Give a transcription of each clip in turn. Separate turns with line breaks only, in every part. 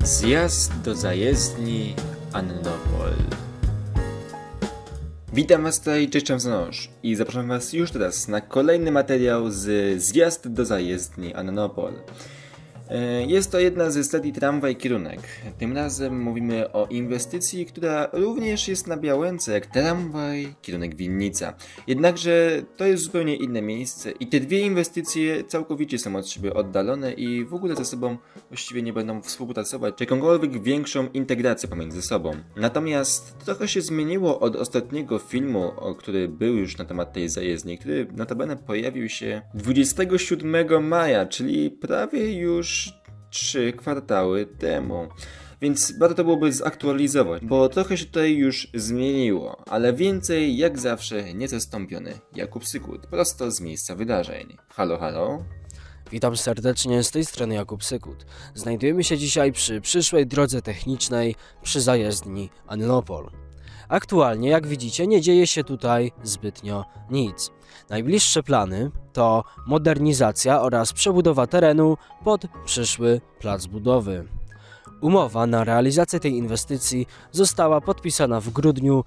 Zjazd do zajezdni Annopol. Witam Was tutaj, cześć Czemsonosz i zapraszam Was już teraz na kolejny materiał z Zjazd do zajezdni Annopol. Jest to jedna ze serii Tramwaj Kierunek. Tym razem mówimy o inwestycji, która również jest na Białęce jak Tramwaj Kierunek Winnica. Jednakże to jest zupełnie inne miejsce i te dwie inwestycje całkowicie są od siebie oddalone i w ogóle ze sobą właściwie nie będą współpracować, czy jakąkolwiek większą integrację pomiędzy sobą. Natomiast trochę się zmieniło od ostatniego filmu, który był już na temat tej zajezdni, który notabene pojawił się 27 maja, czyli prawie już 3 kwartały temu. Więc warto byłoby zaktualizować, bo trochę się tutaj już zmieniło, ale więcej jak zawsze niezastąpiony Jakub Sykut, prosto z miejsca wydarzeń. Halo, halo.
Witam serdecznie, z tej strony Jakub Sykut. Znajdujemy się dzisiaj przy przyszłej drodze technicznej przy zajezdni Annopol. Aktualnie, jak widzicie, nie dzieje się tutaj zbytnio nic. Najbliższe plany to modernizacja oraz przebudowa terenu pod przyszły plac budowy. Umowa na realizację tej inwestycji została podpisana w grudniu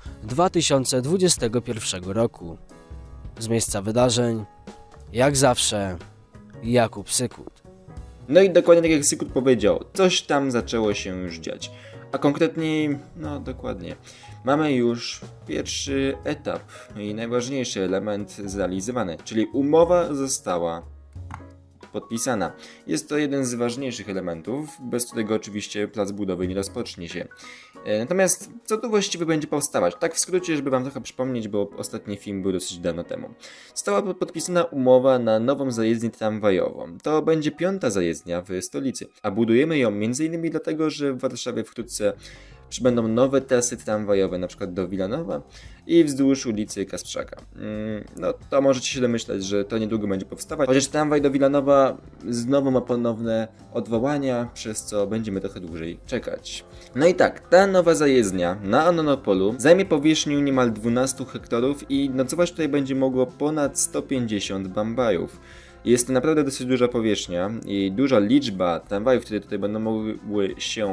2021 roku. Z miejsca wydarzeń, jak zawsze, Jakub Sykut.
No i dokładnie tak jak Sykut powiedział, coś tam zaczęło się już dziać. A konkretniej, no dokładnie, mamy już pierwszy etap i najważniejszy element zrealizowany, czyli umowa została podpisana. Jest to jeden z ważniejszych elementów, bez którego oczywiście plac budowy nie rozpocznie się. Natomiast co tu właściwie będzie powstawać? Tak w skrócie, żeby Wam trochę przypomnieć, bo ostatni film był dosyć dawno temu. Została podpisana umowa na nową zajezdnię tramwajową. To będzie 5. zajezdnia w stolicy, a budujemy ją m.in. dlatego, że w Warszawie wkrótce przybędą nowe trasy tramwajowe, na przykład do Wilanowa i wzdłuż ulicy Kasprzaka. No to możecie się domyślać, że to niedługo będzie powstawać, chociaż tramwaj do Wilanowa znowu ma ponowne odwołania, przez co będziemy trochę dłużej czekać. No i tak, ta nowa zajezdnia na Annopolu zajmie powierzchnię niemal 12 hektarów i nocować tutaj będzie mogło ponad 150 bambajów. Jest to naprawdę dosyć duża powierzchnia i duża liczba tramwajów, które tutaj będą mogły się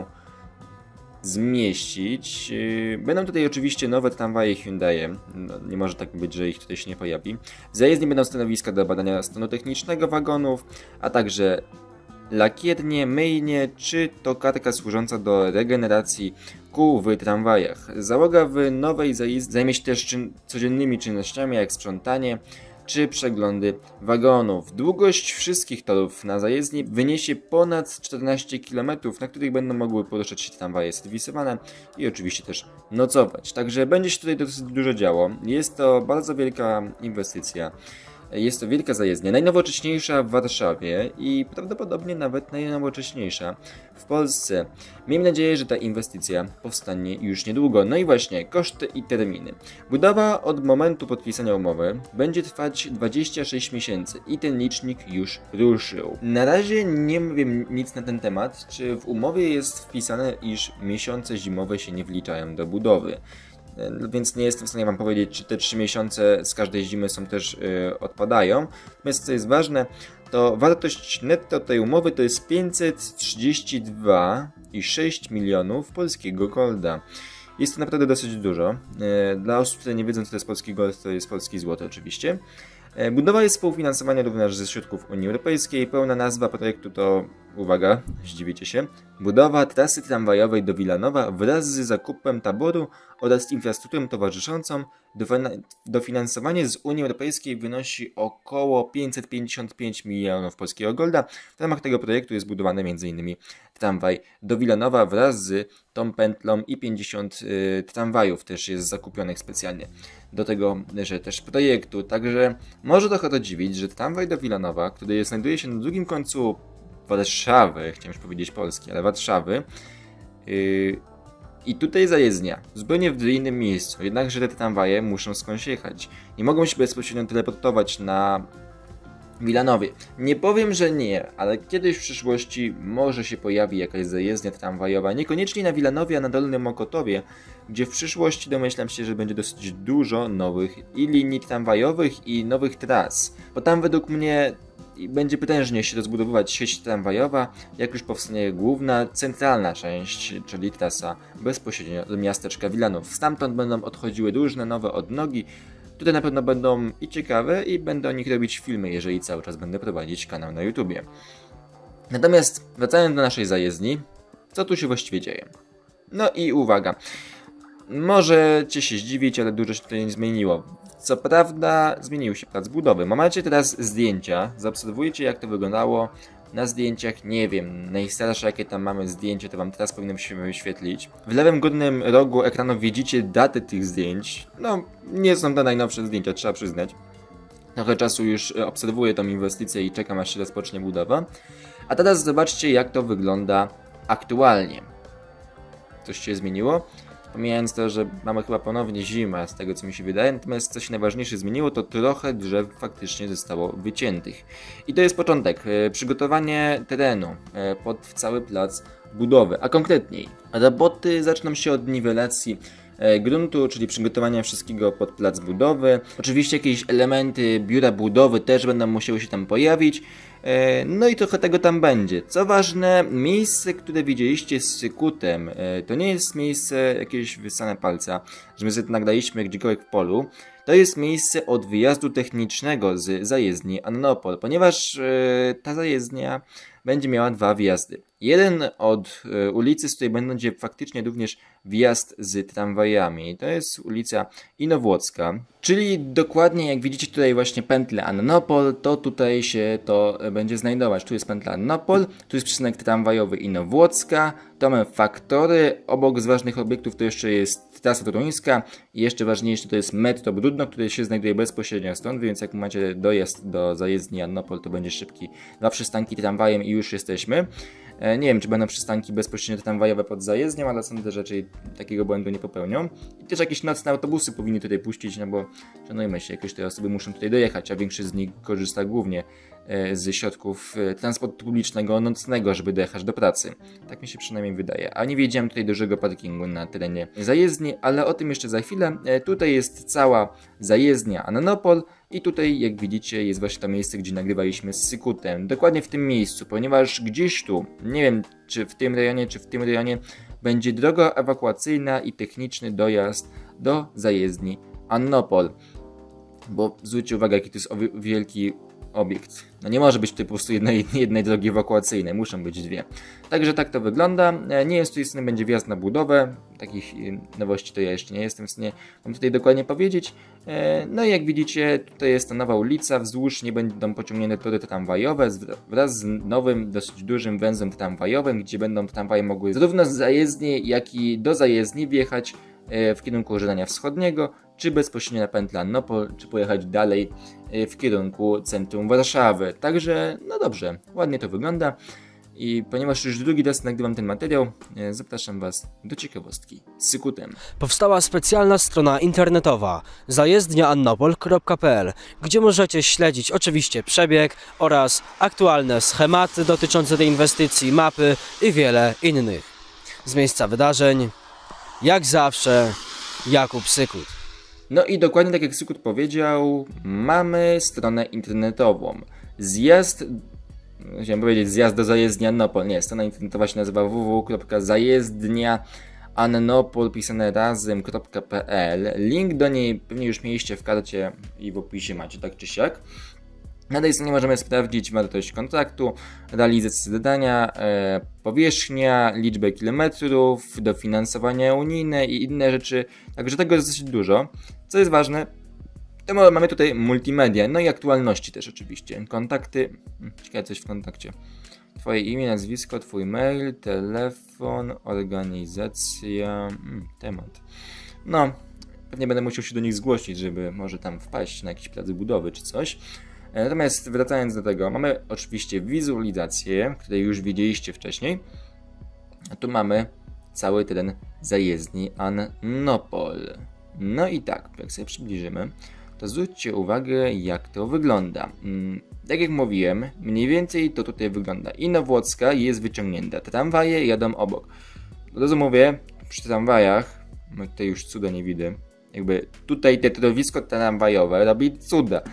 zmieścić. Będą tutaj oczywiście nowe tramwaje Hyundai. No, nie może tak być, że ich tutaj się nie pojawi. W zajezdni będą stanowiska do badania stanu technicznego wagonów, a także lakiernie, myjnie czy tokarka służąca do regeneracji kół w tramwajach. Załoga w nowej zajezdni zajmie się też codziennymi czynnościami jak sprzątanie czy przeglądy wagonów. Długość wszystkich torów na zajezdni wyniesie ponad 14 km, na których będą mogły poruszać się tramwaje serwisowane i oczywiście też nocować. Także będzie się tutaj dosyć dużo działo. Jest to bardzo wielka inwestycja. Jest to wielka zajezdnia, najnowocześniejsza w Warszawie i prawdopodobnie nawet najnowocześniejsza w Polsce. Miejmy nadzieję, że ta inwestycja powstanie już niedługo. No i właśnie, koszty i terminy. Budowa od momentu podpisania umowy będzie trwać 26 miesięcy i ten licznik już ruszył. Na razie nie wiem nic na ten temat, czy w umowie jest wpisane, iż miesiące zimowe się nie wliczają do budowy. Więc nie jestem w stanie Wam powiedzieć, czy te 3 miesiące z każdej zimy są też odpadają. Natomiast co jest ważne, to wartość netto tej umowy to jest 532,6 milionów polskiego golda. Jest to naprawdę dosyć dużo. Dla osób, które nie wiedzą, co to jest polski gold, to jest polski złoty oczywiście. Budowa jest współfinansowania również ze środków Unii Europejskiej. Pełna nazwa projektu to, uwaga, zdziwicie się, budowa trasy tramwajowej do Wilanowa wraz z zakupem taboru oraz infrastrukturą towarzyszącą. Dofinansowanie z Unii Europejskiej wynosi około 555 milionów polskiego golda. W ramach tego projektu jest budowany m.in. tramwaj do Wilanowa wraz z tą pętlą i 50 tramwajów też jest zakupionych specjalnie do tego też projektu. Także może trochę to dziwić, że tramwaj do Wilanowa, który znajduje się na drugim końcu Warszawy, chciałem już powiedzieć Polski, ale Warszawy, i tutaj zajezdnia, zupełnie w innym miejscu, jednakże te tramwaje muszą skądś jechać. Nie mogą się bezpośrednio teleportować na Wilanowie. Nie powiem, że nie, ale kiedyś w przyszłości może się pojawi jakaś zajezdnia tramwajowa, niekoniecznie na Wilanowie, a na Dolnym Mokotowie, gdzie w przyszłości domyślam się, że będzie dosyć dużo nowych i linii tramwajowych i nowych tras, bo tam według mnie i będzie potężnie się rozbudowywać sieć tramwajowa, jak już powstanie główna, centralna część, czyli trasa bezpośrednio do miasteczka Wilanów. Stamtąd będą odchodziły różne nowe odnogi, które na pewno będą i ciekawe i będę o nich robić filmy, jeżeli cały czas będę prowadzić kanał na YouTubie. Natomiast wracając do naszej zajezdni, co tu się właściwie dzieje? No i uwaga, możecie się zdziwić, ale dużo się tutaj nie zmieniło. Co prawda zmienił się plac budowy. Macie teraz zdjęcia, zaobserwujcie jak to wyglądało na zdjęciach, nie wiem, najstarsze jakie tam mamy zdjęcie, to wam teraz powinno się wyświetlić. W lewym górnym rogu ekranu widzicie daty tych zdjęć. No, nie są to najnowsze zdjęcia, trzeba przyznać. Trochę czasu już obserwuję tą inwestycję i czekam aż się rozpocznie budowa. A teraz zobaczcie jak to wygląda aktualnie. Coś się zmieniło? Pomijając to, że mamy chyba ponownie zimę, z tego co mi się wydaje, natomiast co się najważniejsze zmieniło, to trochę drzew faktycznie zostało wyciętych. I to jest początek, przygotowanie terenu pod cały plac budowy, a konkretniej roboty zaczną się od niwelacji gruntu, czyli przygotowania wszystkiego pod plac budowy. Oczywiście jakieś elementy biura budowy też będą musiały się tam pojawić. No i trochę tego tam będzie. Co ważne, miejsce, które widzieliście z Sykutem, to nie jest miejsce jakieś wysane palca, że my sobie to nagraliśmy gdziekolwiek w polu. To jest miejsce od wyjazdu technicznego z zajezdni Annopol, ponieważ ta zajezdnia będzie miała dwa wjazdy. Jeden od ulicy, z której będzie faktycznie również wjazd z tramwajami. To jest ulica Inowłocka, czyli dokładnie jak widzicie tutaj właśnie pętlę Annopol, to tutaj się to będzie znajdować. Tu jest pętla Annopol, tu jest przystanek tramwajowy Inowłocka, to mamy faktory, obok z ważnych obiektów to jeszcze jest trasa toruńska i jeszcze ważniejsze to jest metro Brudno, które się znajduje bezpośrednio stąd, więc jak macie dojazd do zajezdni Annopol, to będzie szybki. Dwa przystanki tramwajem i już jesteśmy. Nie wiem, czy będą przystanki bezpośrednio tramwajowe pod zajezdnią, ale sądzę, że raczej takiego błędu nie popełnią. I też jakieś nocne autobusy powinny tutaj puścić, no bo szanujmy się, jakieś te osoby muszą tutaj dojechać, a większość z nich korzysta głównie z środków transportu publicznego nocnego, żeby dojechać do pracy. Tak mi się przynajmniej wydaje. A nie wiedziałem tutaj dużego parkingu na terenie zajezdni, ale o tym jeszcze za chwilę. Tutaj jest cała zajezdnia Annopol i tutaj, jak widzicie, jest właśnie to miejsce, gdzie nagrywaliśmy z Sykutem. Dokładnie w tym miejscu, ponieważ gdzieś tu, nie wiem czy w tym rejonie, czy w tym rejonie, będzie droga ewakuacyjna i techniczny dojazd do zajezdni Annopol. Bo zwróćcie uwagę, jaki to jest wielki obiekt. No nie może być tutaj po prostu jednej drogi ewakuacyjnej, muszą być dwie. Także tak to wygląda. Nie jest tutaj będzie wjazd na budowę. Takich nowości to ja jeszcze nie jestem w stanie wam tutaj dokładnie powiedzieć. No i jak widzicie, tutaj jest ta nowa ulica, wzdłuż nie będą pociągnięte tory tramwajowe wraz z nowym, dosyć dużym węzłem tramwajowym, gdzie będą tramwaje mogły zarówno z zajezdni, jak i do zajezdni wjechać w kierunku Żerania Wschodniego, czy bezpośrednio na pętlę Annopol, czy pojechać dalej w kierunku centrum Warszawy. Także, no dobrze, ładnie to wygląda. I ponieważ już drugi raz nagrywam ten materiał, zapraszam Was do ciekawostki z Sykutem.
Powstała specjalna strona internetowa zajezdniaannopol.pl, gdzie możecie śledzić oczywiście przebieg oraz aktualne schematy dotyczące tej inwestycji, mapy i wiele innych. Z miejsca wydarzeń, jak zawsze, Jakub Sykut.
No i dokładnie tak jak Sykut powiedział, mamy stronę internetową. Chciałem powiedzieć zjazd do zajezdni Annopol. Nie, strona internetowa się nazywa www.zajezdniaannopol pisane razem.pl. Link do niej pewnie już mieliście w karcie i w opisie macie, tak czy siak. Na tej stronie możemy sprawdzić wartość kontraktu, realizację zadania, powierzchnia, liczbę kilometrów, dofinansowania unijne i inne rzeczy. Także tego jest dosyć dużo. Co jest ważne, to mamy tutaj multimedia, no i aktualności też oczywiście. Kontakty, ciekawe coś w kontakcie. Twoje imię, nazwisko, twój mail, telefon, organizacja, temat. No, pewnie będę musiał się do nich zgłosić, żeby może tam wpaść na jakiś plac budowy czy coś. Natomiast wracając do tego, mamy oczywiście wizualizację, której już widzieliście wcześniej. A tu mamy cały teren zajezdni Annopol. No i tak, jak sobie przybliżymy, to zwróćcie uwagę, jak to wygląda. Tak jak mówiłem, mniej więcej to tutaj wygląda. Inowłocka jest wyciągnięta, tramwaje jadą obok. Od razu mówię, przy tramwajach, tutaj już cuda nie widzę, jakby tutaj te torowisko tramwajowe robi cuda.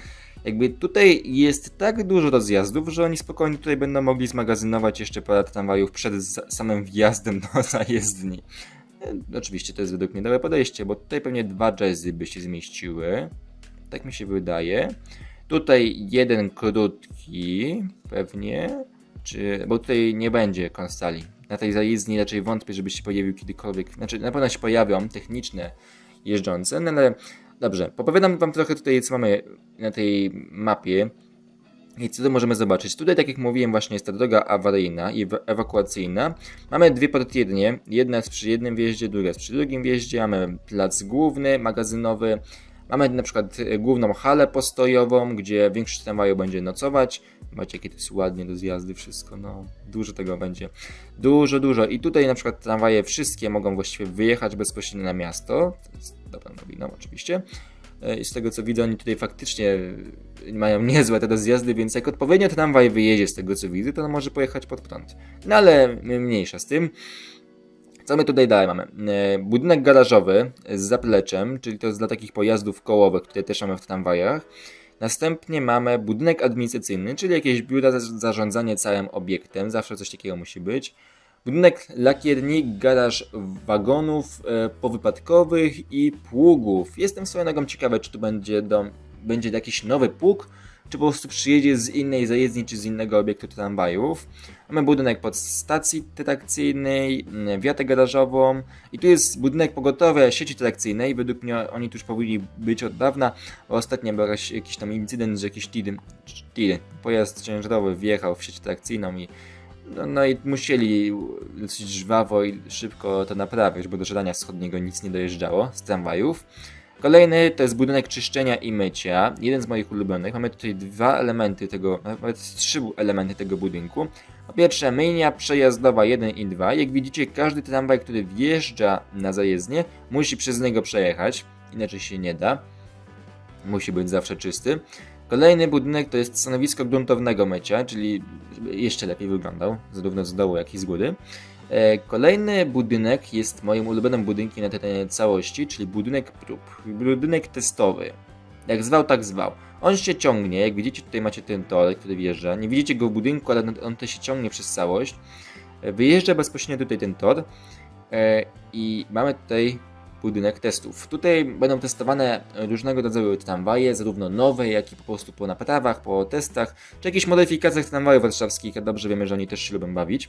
Jakby tutaj jest tak dużo rozjazdów, że oni spokojnie tutaj będą mogli zmagazynować jeszcze parę tramwajów przed samym wjazdem do zajezdni. Oczywiście to jest według mnie dobre podejście, bo tutaj pewnie 2 jazzy by się zmieściły. Tak mi się wydaje. Tutaj jeden krótki, pewnie. Bo tutaj nie będzie konsoli. Na tej zajezdni raczej wątpię, żeby się pojawił kiedykolwiek. Znaczy, na pewno się pojawią techniczne jeżdżące, no ale dobrze. Popowiadam wam trochę tutaj, co mamy na tej mapie. I co tu możemy zobaczyć? Tutaj, tak jak mówiłem, właśnie jest ta droga awaryjna i ewakuacyjna. Mamy 2 portiernie. Jedna jest przy jednym wjeździe, druga jest przy drugim wjeździe. Mamy plac główny, magazynowy. Mamy na przykład główną halę postojową, gdzie większość tramwaju będzie nocować. Zobaczcie, jakie to jest ładnie do zjazdy wszystko, no dużo tego będzie. Dużo. I tutaj na przykład tramwaje wszystkie mogą właściwie wyjechać bezpośrednio na miasto. To jest dobra nowina oczywiście. I z tego co widzę, oni tutaj faktycznie mają niezłe te zjazdy, więc jak odpowiednio tramwaj wyjedzie z tego co widzę, to on może pojechać pod prąd. No ale mniejsza z tym. Co my tutaj dalej mamy? Budynek garażowy z zapleczem, czyli to jest dla takich pojazdów kołowych, które też mamy w tramwajach. Następnie mamy budynek administracyjny, czyli jakieś biura zarządzanie całym obiektem, zawsze coś takiego musi być. Budynek lakierni, garaż wagonów powypadkowych i pługów. Jestem swoją nogą ciekawy, czy tu będzie jakiś nowy pług, czy po prostu przyjedzie z innej zajezdni, czy z innego obiektu tramwajów. Mamy budynek podstacji trakcyjnej, wiatę garażową i tu jest budynek pogotowia sieci trakcyjnej. Według mnie oni tu już powinni być od dawna, bo ostatnio był jakiś tam incydent, że jakiś pojazd ciężarowy wjechał w sieć trakcyjną i no i musieli dosyć żwawo i szybko to naprawić, bo do Żerania Wschodniego nic nie dojeżdżało z tramwajów. Kolejny to jest budynek czyszczenia i mycia, jeden z moich ulubionych. Mamy tutaj 2 elementy tego, nawet 3 elementy tego budynku. Po pierwsze myjnia przejazdowa 1 i 2. Jak widzicie, każdy tramwaj, który wjeżdża na zajezdnię, musi przez niego przejechać, inaczej się nie da. Musi być zawsze czysty. Kolejny budynek to jest stanowisko gruntownego mycia, czyli żeby jeszcze lepiej wyglądał, zarówno z dołu, jak i z góry. Kolejny budynek jest moim ulubionym budynkiem na terenie całości, czyli budynek prób, budynek testowy. Jak zwał, tak zwał. On się ciągnie, jak widzicie tutaj macie ten tor, który wjeżdża. Nie widzicie go w budynku, ale on też się ciągnie przez całość. Wyjeżdża bezpośrednio tutaj ten tor i mamy tutaj budynek testów. Tutaj będą testowane różnego rodzaju tramwaje, zarówno nowe, jak i po prostu po naprawach, po testach, czy jakichś modyfikacjach tramwajów warszawskich. Dobrze wiemy, że oni też się lubią bawić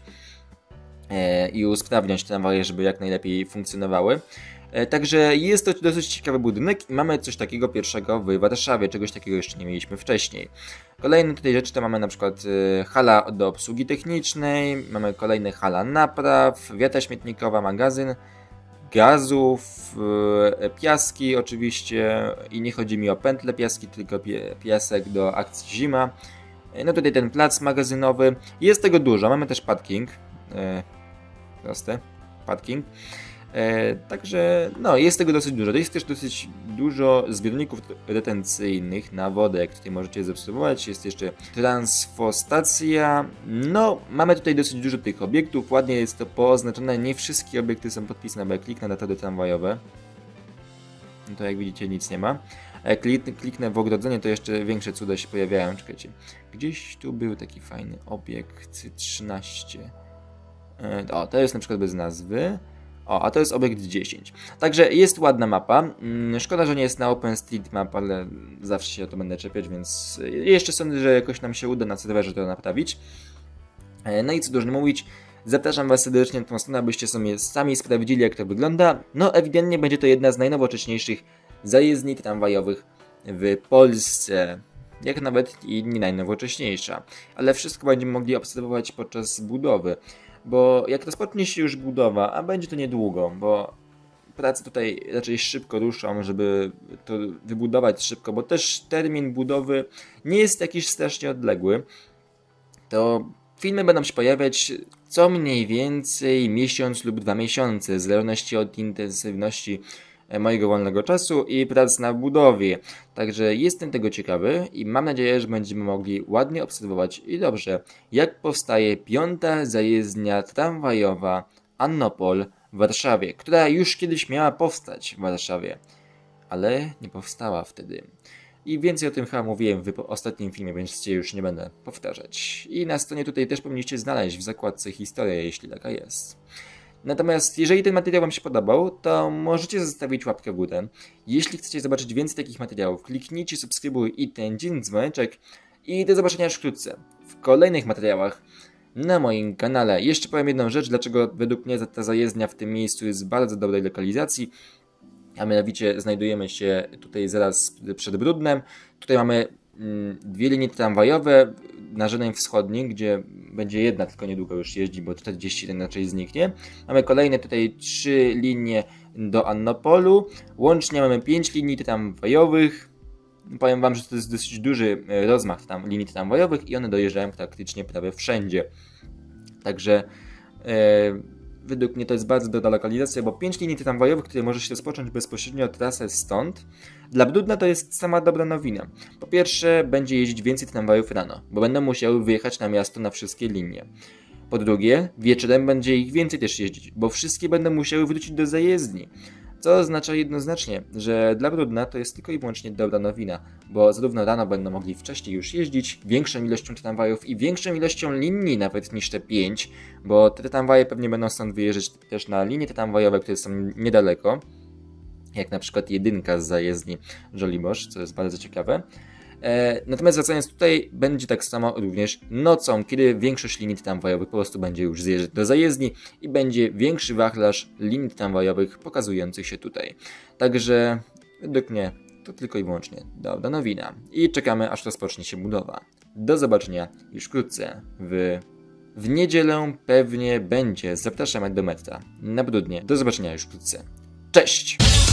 i usprawniać tramwaje, żeby jak najlepiej funkcjonowały. Także jest to dosyć ciekawy budynek i mamy coś takiego pierwszego w Warszawie, czegoś takiego jeszcze nie mieliśmy wcześniej. Kolejne tutaj rzeczy to mamy na przykład hala do obsługi technicznej, mamy kolejne hala napraw, wiata śmietnikowa, magazyn gazów, piaski oczywiście i nie chodzi mi o pętle piaski, tylko piasek do akcji zima. No tutaj ten plac magazynowy, jest tego dużo, mamy też parking, proste, parking. Także no, jest tego dosyć dużo. To jest też dosyć dużo zbiorników retencyjnych na wodę, jak tutaj możecie zaobserwować. Jest jeszcze transfostacja. No, mamy tutaj dosyć dużo tych obiektów. Ładnie jest to pooznaczone. Nie wszystkie obiekty są podpisane, bo jak kliknę na tory tramwajowe, no to jak widzicie nic nie ma. A jak kliknę w ogrodzenie, to jeszcze większe cuda się pojawiają. Czekajcie. Gdzieś tu był taki fajny obiekt 13. O, to jest na przykład bez nazwy. O, a to jest obiekt 10. Także jest ładna mapa. Szkoda, że nie jest na OpenStreetMap, ale zawsze się o to będę czepiać, więc jeszcze sądzę, że jakoś nam się uda na serwerze to naprawić. No i co dużo mówić, zapraszam Was serdecznie na tą stronę, abyście sobie sami sprawdzili, jak to wygląda. No ewidentnie będzie to jedna z najnowocześniejszych zajezdni tramwajowych w Polsce. Jak nawet i nie najnowocześniejsza. Ale wszystko będziemy mogli obserwować podczas budowy. Bo jak rozpocznie się już budowa, a będzie to niedługo, bo prace tutaj raczej szybko ruszą, żeby to wybudować szybko, bo też termin budowy nie jest jakiś strasznie odległy, to filmy będą się pojawiać co mniej więcej miesiąc lub 2 miesiące, w zależności od intensywności mojego wolnego czasu i prac na budowie. Także jestem tego ciekawy i mam nadzieję, że będziemy mogli ładnie obserwować i dobrze, jak powstaje 5. zajezdnia tramwajowa Annopol w Warszawie, która już kiedyś miała powstać w Warszawie, ale nie powstała wtedy. I więcej o tym chyba mówiłem w ostatnim filmie, więc cię już nie będę powtarzać. I na stronie tutaj też powinniście znaleźć w zakładce historia, jeśli taka jest. Natomiast jeżeli ten materiał Wam się podobał, to możecie zostawić łapkę w górę. Jeśli chcecie zobaczyć więcej takich materiałów, kliknijcie subskrybuj i ten dzwoneczek. I do zobaczenia już wkrótce w kolejnych materiałach na moim kanale. Jeszcze powiem jedną rzecz, dlaczego według mnie ta zajezdnia w tym miejscu jest w bardzo dobrej lokalizacji. A mianowicie znajdujemy się tutaj zaraz przed Bródnem. Tutaj mamy dwie linie tramwajowe na Żerem Wschodnim, gdzie będzie jedna tylko niedługo już jeździ, bo 41 raczej zniknie. Mamy kolejne tutaj 3 linie do Annopolu. Łącznie mamy 5 linii tramwajowych. Powiem Wam, że to jest dosyć duży rozmach linii tramwajowych i one dojeżdżają praktycznie prawie wszędzie. Także według mnie to jest bardzo dobra lokalizacja, bo 5 linii tramwajowych, które może się rozpocząć bezpośrednio trasę stąd. Dla Bródna to jest sama dobra nowina. Po pierwsze, będzie jeździć więcej tramwajów rano, bo będą musiały wyjechać na miasto na wszystkie linie. Po drugie, wieczorem będzie ich więcej też jeździć, bo wszystkie będą musiały wrócić do zajezdni. Co oznacza jednoznacznie, że dla Bródna to jest tylko i wyłącznie dobra nowina, bo zarówno rano będą mogli wcześniej już jeździć większą ilością tramwajów i większą ilością linii nawet niż te 5, bo te tramwaje pewnie będą stąd wyjeżdżać też na linie tramwajowe, które są niedaleko, jak na przykład jedynka z zajezdni Żoliborz, co jest bardzo ciekawe. Natomiast wracając tutaj, będzie tak samo również nocą, kiedy większość linii tramwajowych po prostu będzie już zjeżdżać do zajezdni i będzie większy wachlarz linii tramwajowych pokazujących się tutaj. Także według mnie to tylko i wyłącznie dobra nowina. I czekamy, aż rozpocznie się budowa. Do zobaczenia już wkrótce. W niedzielę pewnie będzie. Zapraszam do metra na Bródnie. Do zobaczenia już wkrótce. Cześć!